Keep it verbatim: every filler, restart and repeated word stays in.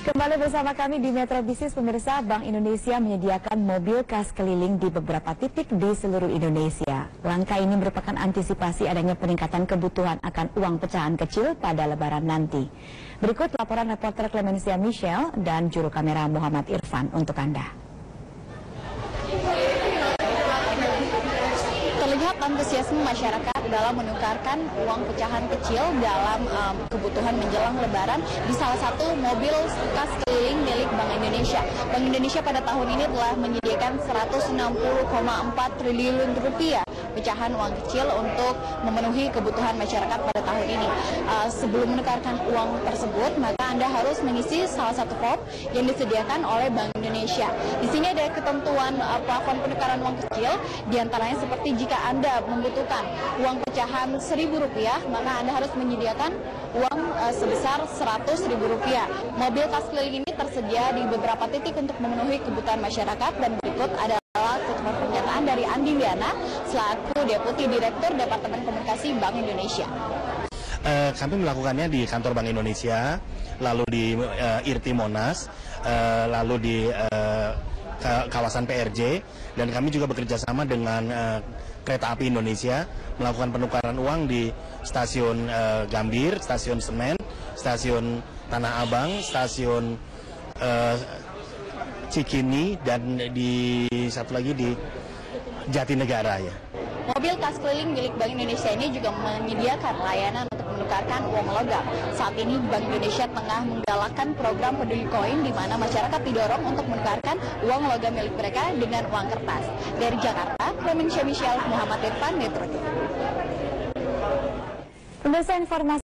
Kembali bersama kami di Metro Bisnis, pemirsa. Bank Indonesia menyediakan mobil kas keliling di beberapa titik di seluruh Indonesia. Langkah ini merupakan antisipasi adanya peningkatan kebutuhan akan uang pecahan kecil pada Lebaran nanti. Berikut laporan reporter Clemencia Michelle dan juru kamera Muhammad Irfan untuk Anda. Terlihat antusiasme masyarakat dalam menukarkan uang pecahan kecil dalam um, kebutuhan menjelang Lebaran di salah satu mobil kas keliling milik Bank Indonesia. Bank Indonesia pada tahun ini telah menyediakan seratus enam puluh koma empat triliun rupiah pecahan uang kecil untuk memenuhi kebutuhan masyarakat pada tahun ini. Uh, sebelum menukarkan uang tersebut, maka Anda harus mengisi salah satu form yang disediakan oleh Bank Indonesia. Di sini ada ketentuan uh, plafon penukaran uang kecil, diantaranya seperti jika Anda membutuhkan uang pecahan seribu rupiah, maka Anda harus menyediakan uang uh, sebesar seratus ribu rupiah. Mobil kas keliling ini tersedia di beberapa titik untuk memenuhi kebutuhan masyarakat, dan berikut adalah kutipan pernyataan dari Andi Wiana selaku Deputi Direktur Departemen Komunikasi Bank Indonesia. Uh, kami melakukannya di kantor Bank Indonesia, lalu di uh, I R T I Monas, uh, lalu di uh, kawasan P R J, dan kami juga bekerja sama dengan uh, Kereta Api Indonesia melakukan penukaran uang di stasiun uh, Gambir, stasiun Senen, stasiun Tanah Abang, stasiun uh, Cikini, dan di satu lagi di Jatinegara ya. Mobil kas keliling milik Bank Indonesia ini juga menyediakan layanan untuk menukarkan uang logam. Saat ini Bank Indonesia tengah menggalakkan program peduli koin di mana masyarakat didorong untuk menukarkan uang logam milik mereka dengan uang kertas. Dari Jakarta, Clemencia Michelle, Muhammad Irfan, Metro T V. Pemirsa, informasi